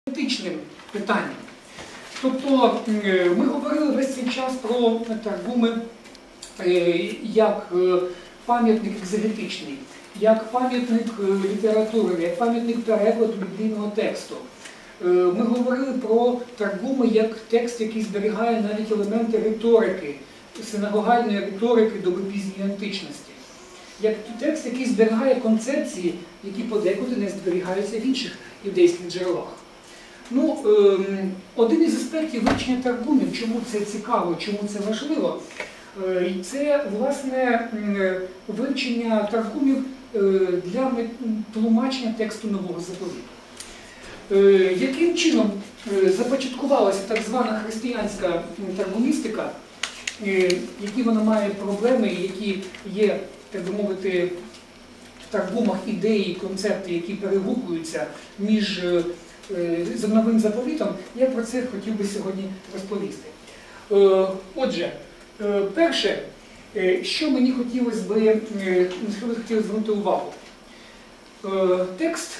етичним питанням. Тобто ми говорили весь цей час про Таргуми як пам'ятник екзегетичний, як пам'ятник літератури, як пам'ятник перекладу біблійного тексту. Ми говорили про Таргуми як текст, який зберігає навіть елементи риторики, синагогальної риторики доби пізньої античності. Як текст, який зберігає концепції, які подекуди не зберігаються в інших юдейських джерелах. Ну, один із аспектів вивчення Таргумів, чому це цікаво, чому це важливо, це, власне, вивчення Таргумів для тлумачення тексту Нового Заповіту. Яким чином започаткувалася так звана християнська таргумістика, які вона має проблеми, які є, так би мовити, в Таргумах ідеї, концепти, які перегукуються між з Новим Заповітом, я про це хотів би сьогодні розповісти. Отже, перше, що мені хотілося б звернути увагу. Текст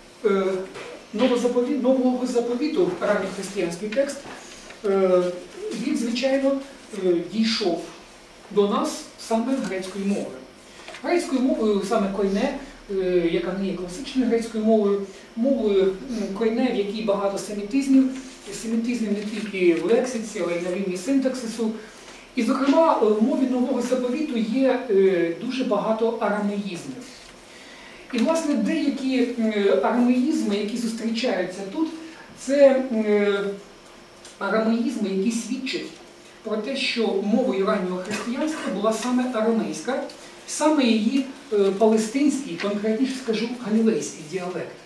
Нового Заповіту, ранньохристиянський текст, він, звичайно, дійшов до нас саме грецькою мовою. Грецькою мовою саме койне, яка не є класичною грецькою мовою, мовою койне, в якій багато семітизмів, семітизмів не тільки в лексиці, але й на рівні синтаксису. І, зокрема, в мові Нового Заповіту є дуже багато арамеїзмів. І, власне, деякі арамеїзми, які зустрічаються тут, це арамеїзми, які свідчать про те, що мовою раннього християнства була саме арамейська, саме її палестинський, конкретніше скажу, галілейський діалект.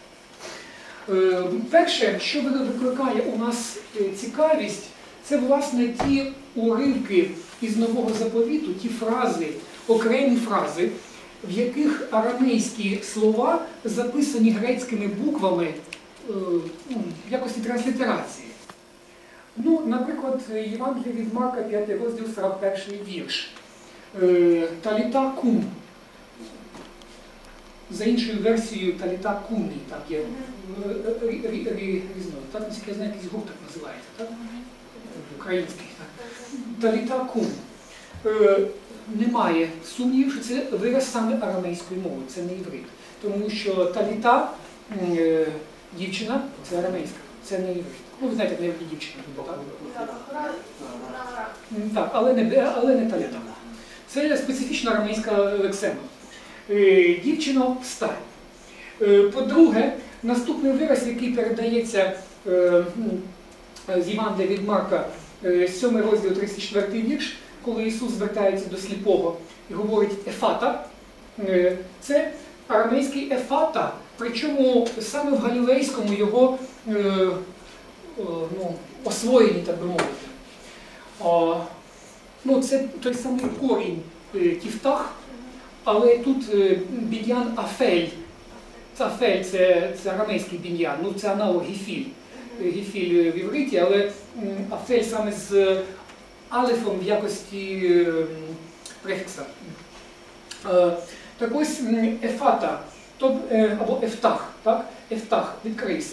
Перше, що викликає у нас цікавість, це, власне, ті уривки із Нового Заповіту, ті фрази, окремі фрази, в яких арамейські слова записані грецькими буквами в якості транслітерації. Ну, наприклад, Євангеліє від Марка, 5 розділ, 41 вірш. Таліта кум. За іншою версією Таліта кумі, так є різно. Так, наскільки я знаю, якийсь гурт так називається, так? Український, так. Таліта кум. Немає сумнівів, що це вираз саме арамейської мови, це не іврит. Тому що таліта, дівчина, це арамейська, це не іврит. Ну, ви знаєте, як на івриті дівчина. Так, але не таліта. Це специфічна арамейська лексема. Дівчино, встань. По-друге, наступний вираз, який передається з Євангелія від Марка, 7 розділ, 34 вірш, коли Ісус звертається до сліпого і говорить «ефата», це арамейський «ефата», причому саме в галілейському його освоєнні, так би мовити. Це той самий корінь тіфтах, але тут біньян афель. Афель – це арамейський біньян, це аналог гіфіль. Гіфіль в івриті, але афель саме з алефом в якості префікса. Так ось ефата, або ефтах, так? Ефтах, відкрийся.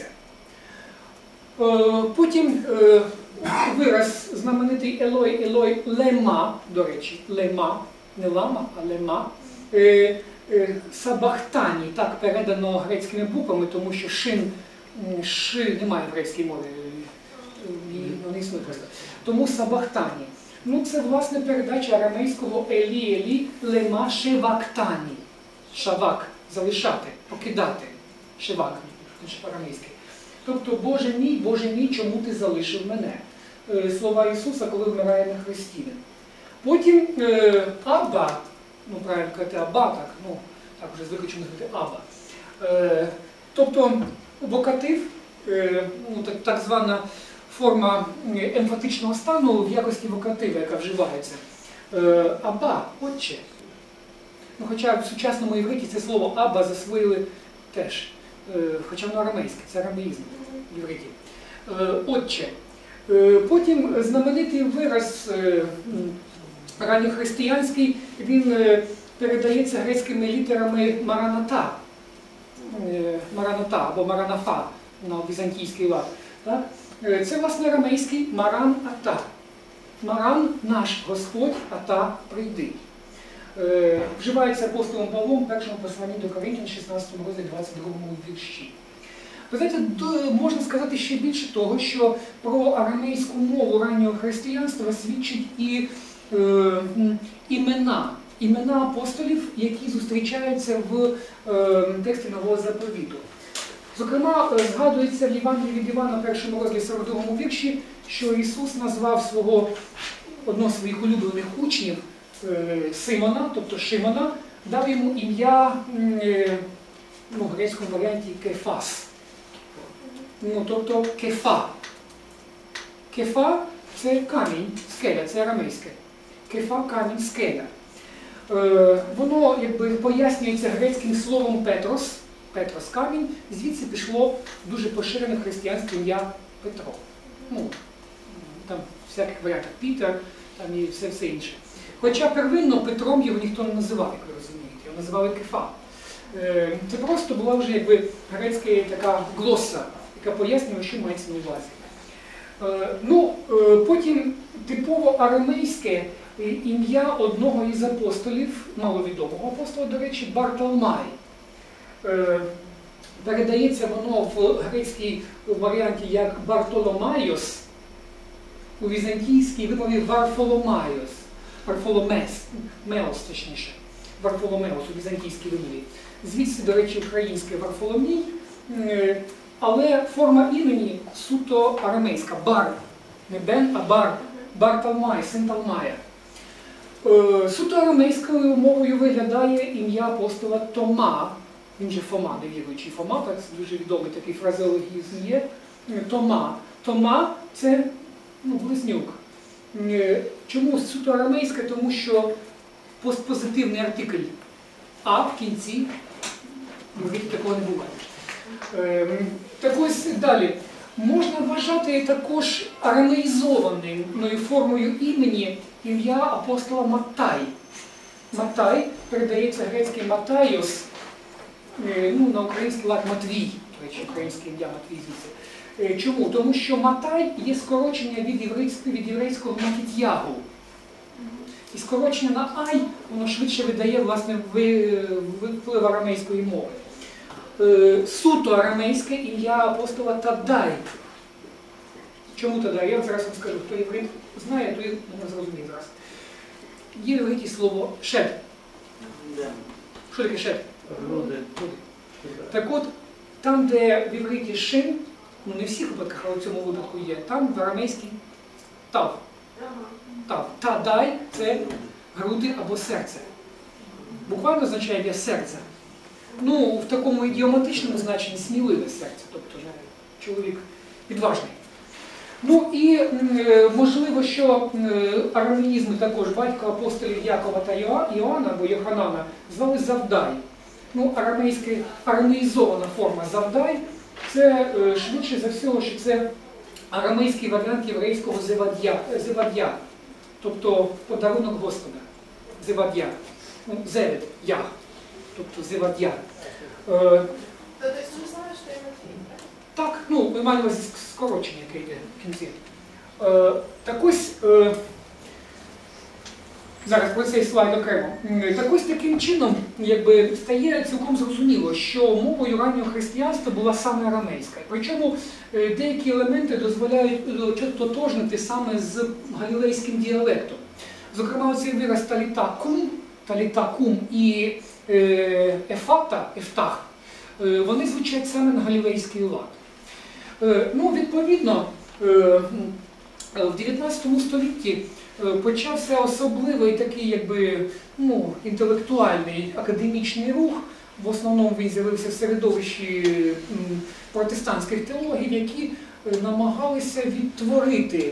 Потім вираз знаменитий Елой, Елой, лема, до речі, лема, не лама, а лема. Сабахтані, так передано грецькими буквами, тому що ши немає в грецькій мові, не існує просто. Тому сабахтані. Це, власне, передача арамейського елі, елі, лема, шевактані. Шавак, залишати, покидати. Шевак, арамейський. Тобто, Боже мій, чому ти залишив мене? Слова Ісуса, коли вмирає на хресті. Потім Абба, правильно казати Абба, так вже звикли чому говорити Абба. Тобто, вокатив, так звана форма емфатичного стану в якості вокатива, яка вживається. Абба, отче. Хоча в сучасному івриті це слово Абба засвоїли теж, хоча воно арамейське, це арамеїзм в івриті. Отче. Потім знаменитий вираз ранньохристиянський, він передається грецькими літерами мараната. Мараната або маранафа. на візантійський лад. Так? Це, власне, арамейський Маран Ата. Маран наш Господь, Ата прийди. Вживається апостолом Павлом в першому посланні до Коринтян, 16 розділі 22 вірші. Ви знаєте, можна сказати ще більше того, що про арамейську мову раннього християнства свідчить і імена апостолів, які зустрічаються в тексті Нового Заповіту. Зокрема, згадується в Євангелії від Івана, першому розділі 42 вірші, що Ісус назвав одного з своїх улюблених учнів Симона, тобто Шимона, дав йому ім'я в грецькому варіанті Кефас. Тобто Кефа. Кефа – це камінь, скеля, це арамейське. Кефа – камінь, скеля. Воно якби пояснюється грецьким словом Петрос. Петрос – камінь, звідси пішло дуже поширене християнське ім'я Петро. Там в всяких варіантах Пітер, там і все інше. Хоча первинно Петром його ніхто не називав, як ви розумієте, його називали Кефа. Це просто була вже якби грецька така глоса, яка пояснює, що мається на увазі. Потім типово арамейське ім'я одного із апостолів, маловідомого апостола, до речі, Бартоломай. Передається воно в грецькій варіанті як Бартоломайос, у візантійській вимові Варфоломайос, Варфоломеос, точніше, Варфоломеос у візантійській вимові. Звідси, до речі, українське Варфоломій, але форма імені суто арамейська, Бар, не Бен, а Бар, Бартоломай, син Талмая. Суто арамейською мовою виглядає ім'я апостола Тома, він же Фома, невіруючий Фома, так дуже відомий такий фразеологізм є. Тома. Тома – це близнюк. Чому суто арамейське? Тому що постпозитивний артикль «а» в кінці, такого не буває. Так ось далі. Можна вважати також арамеїзованою формою імені ім'я апостола Маттай. Маттай передається грецький Матайос, на український лад Матвій, до речі, українське ім'я Матвій звідси. Чому? Тому що Матай є скорочення від єврейського Матіт'ягу. І скорочення на ай, воно швидше видає, власне, вплив арамейської мови. Суто арамейське ім'я апостола Тадай. Чому Тадай? Я зараз вам скажу, хто єврит знає, то не зрозуміє зараз. Є в івриті слово шед. Що таке шед? Груди. Так от, там, де в івриті шин, не в всіх випадках, але в цьому випадку є, там в арамейській тав. Тадай – це груди або серце. Буквально означає для серця. В такому ідіоматичному значенні сміливе серце, тобто чоловік відважний. І можливо, що арамеїзми також батька апостолів Якова та Іоанна або Йоханана звали Завдай. Арамеїзована форма Завдай – це швидше за всього, що це арамейський варіант єврейського зевад'я, тобто подарунок Господа. Зевад'я. Зевед, ях, тобто зевад'я. Тобто Ісус знає, що є Матвій, так? Так, ми маємо скорочення, яке йде в кінці. Так ось, зараз про цей слайд окремо. Так ось таким чином стає цілком зрозуміло, що мовою раннього християнства була саме арамейська. Причому деякі елементи дозволяють тотожнити саме з галілейським діалектом. Зокрема, оцей вираз талітакум і ефтах, вони звучать саме на галілейський лад. Відповідно, в 19 столітті почався особливий такий інтелектуальний академічний рух. В основному він з'явився в середовищі протестантських теологів, які намагалися відтворити,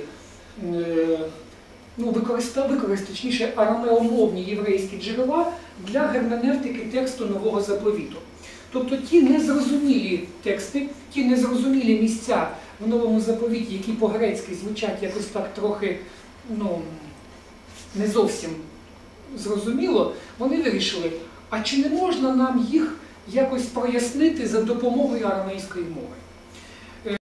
використати, точніше, арамеомовні єврейські джерела для герменевтики тексту Нового Заповіту. Тобто ті незрозумілі тексти, ті незрозумілі місця в Новому Заповіті, які по-грецьки звучать якось так трохи, не зовсім зрозуміло, вони вирішили, а чи не можна нам їх якось прояснити за допомогою арамейської мови?